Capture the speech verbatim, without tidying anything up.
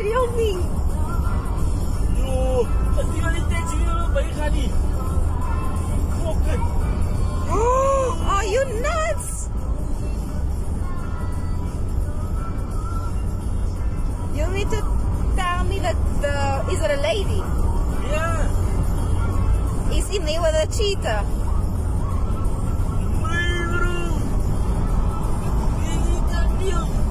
filming. Yo, pasti kali tengok ni baik kali. Bukan. Oh, are you nuts? You mean to tell me that the is it a lady? Yeah. Is in there with a cheetah? Bro. Ini kan dia.